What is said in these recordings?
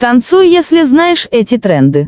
Танцуй, если знаешь эти тренды.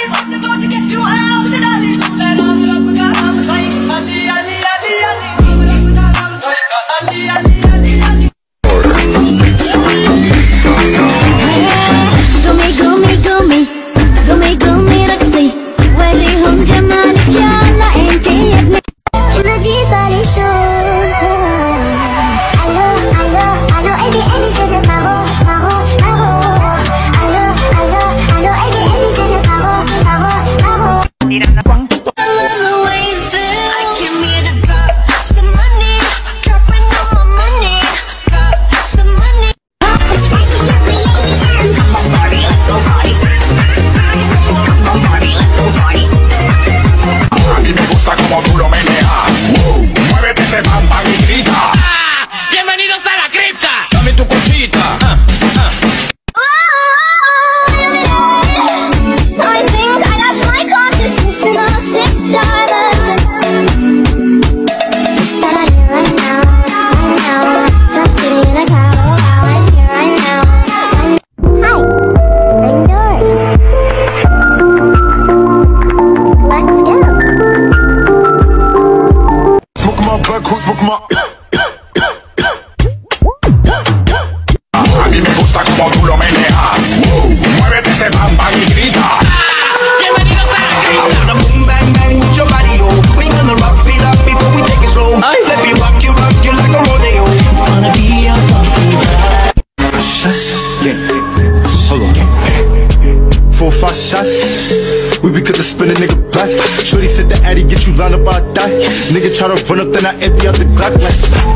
We be coulda spin a nigga black. Shorty said the addy get you lined up, I die. Nigga try to run up, then I empty out the Glock like.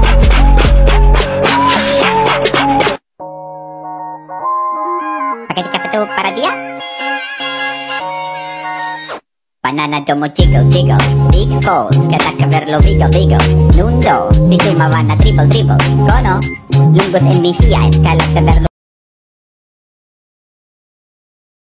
Pakai tiga itu para dia. Banana domo jiggle jiggle. Big falls, kata que verlo vigo vigo. Nundo, di tu mavana triple triple. Cono, lungos en mi Fiat, kala que verlo.